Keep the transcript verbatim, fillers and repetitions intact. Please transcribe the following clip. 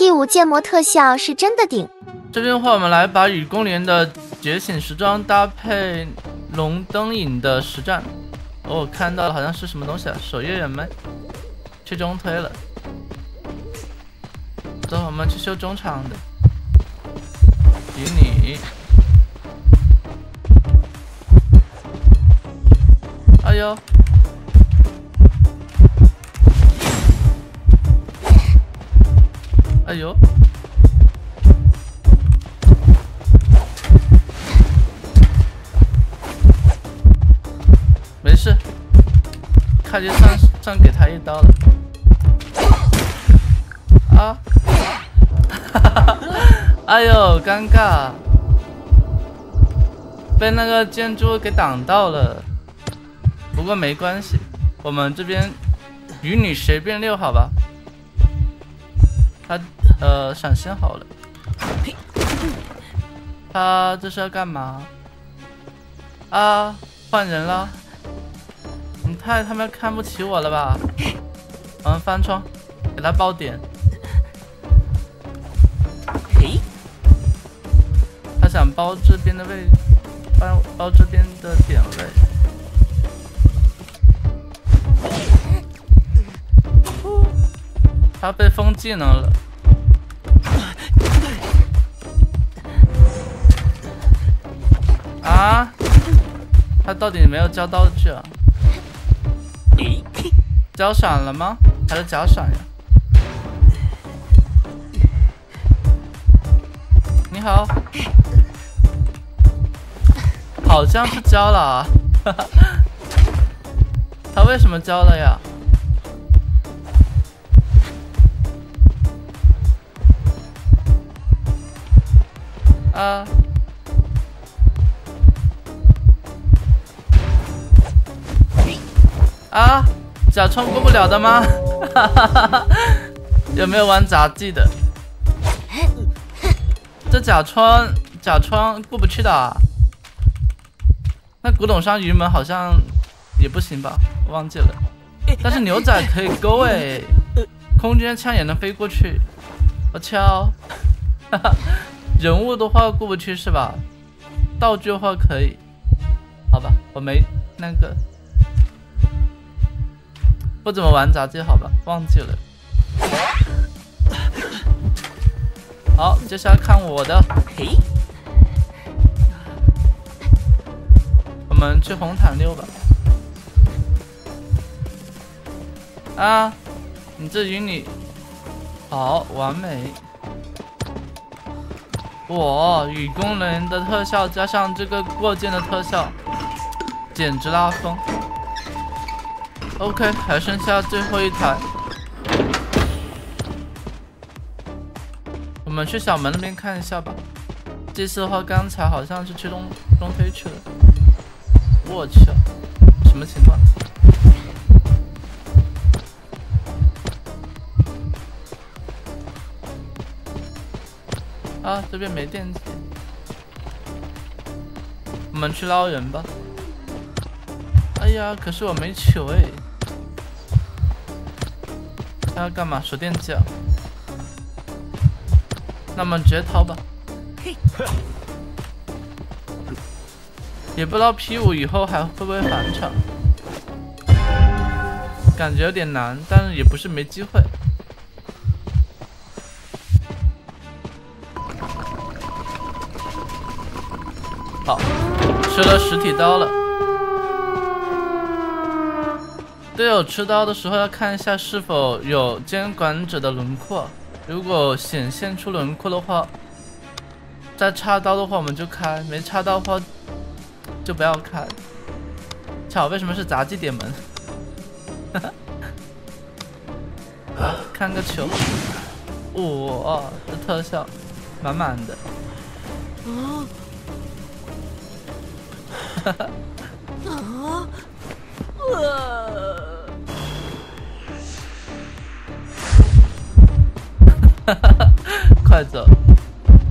P 五建模特效是真的顶。 这边的话，我们来把雨宫莲的觉醒时装搭配龙灯影的实战。哦，我看到了，好像是什么东西啊？守夜人们去中推了。走，我们去修中场的。与你。哎呦！哎呦！没事，开局算算给他一刀了。啊！哈哈！哎呦，尴尬，被那个建筑给挡到了。不过没关系，我们这边与你随便溜，好吧？他呃闪现好了。他这是要干嘛？啊，换人了。你太他妈看不起我了吧！我们翻窗，给他爆点。他想包这边的位，包包这边的点位。他被封技能了。啊！他到底没有交道具啊？交闪了吗？还是假闪呀？你好，好像是交了啊。他为什么交了呀？啊！啊！假装过不了的吗？有没有玩杂技的？这假装假装过不去的、啊。那古董商鱼门好像也不行吧？我忘记了。但是牛仔可以勾哎，空间枪也能飞过去。我敲。人物的话过不去是吧？道具的话可以。好吧，我没那个。不怎么玩杂技，好吧，忘记了。好，接下来看我的。我们去红毯溜吧。啊，你这与你好完美。哇，雨宫莲的特效加上这个过肩的特效，简直拉风。OK， 还剩下最后一台，我们去小门那边看一下吧。这次的话，刚才好像是去中中推去了。我去，什么情况？啊，这边没电机，我们去捞人吧。哎呀，可是我没球哎。他要干嘛？手电机啊？那我们直接掏吧。也不知道 P 五 以后还会不会返场，感觉有点难，但是也不是没机会。好，吃了实体刀了。队友吃刀的时候要看一下是否有监管者的轮廓，如果显现出轮廓的话，再插刀的话我们就开，没插刀的话就不要开。巧，为什么是杂技点门？好，看个球。哇、哦，这特效满满的。 啊！ 哈哈。 啊！呃。 快走！